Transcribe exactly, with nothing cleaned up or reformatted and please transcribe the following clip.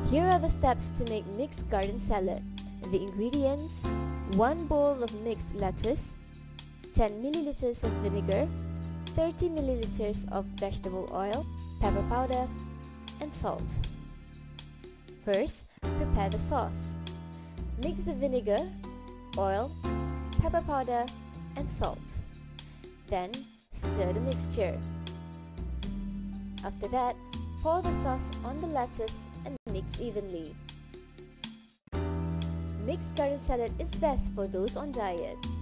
Here are the steps to make mixed garden salad. The ingredients: one bowl of mixed lettuce, ten milliliters of vinegar, thirty milliliters of vegetable oil, pepper powder, and salt. First, prepare the sauce. Mix the vinegar, oil, pepper powder, and salt. Then, stir the mixture. After that, pour the sauce on the lettuce and mix evenly. Mixed garden salad is best for those on diet.